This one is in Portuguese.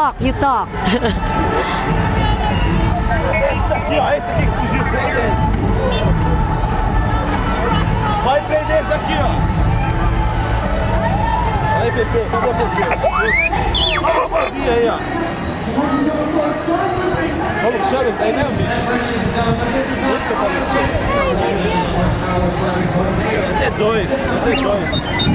talk, you talk. Esse daqui, ó, esse aqui que fugiu, prende ele. Vai prender esse aqui, ó. Aí, Pepe, cadê o Pepe? Olha a vovozinha aí, ó. Como que chama isso daí mesmo, Vitor? Esse que eu falei. 72, 72.